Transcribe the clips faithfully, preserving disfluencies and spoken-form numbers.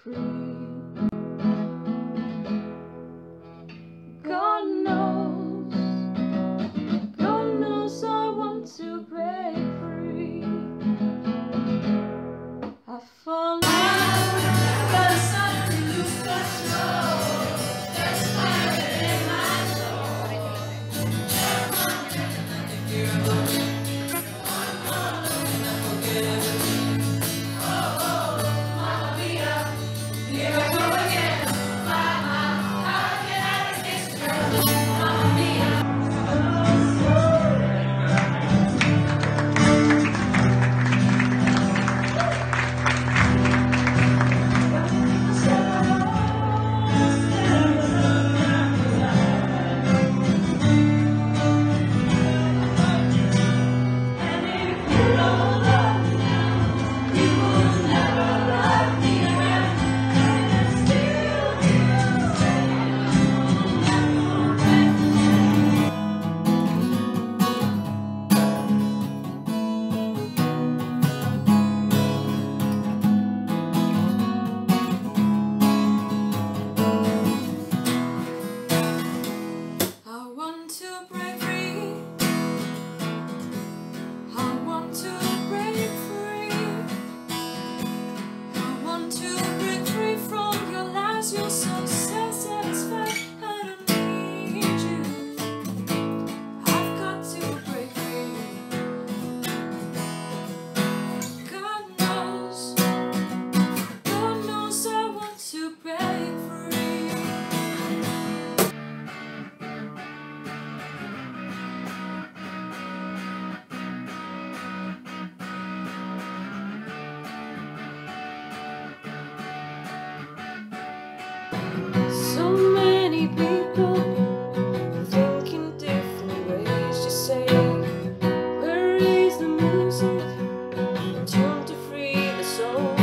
free. God knows, God knows I want to break free. I fall out, but I suddenly lose control. There's fire in my soul. If you're alone, forget everything. Oh, oh, Mamma Mia, here I go again. How can I resist her? Mamma Mia. You're so satisfied, I don't need you. I've got to break free. God knows, God knows I want to break free. So many people think in different ways. Just say, where is the music? Tune to free the soul.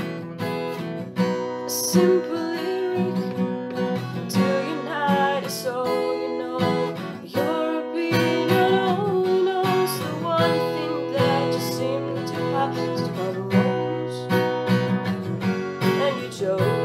A simple lyric to unite a soul. You know, your opinion only knows the one thing that you seem to have. To cover woes, and you chose.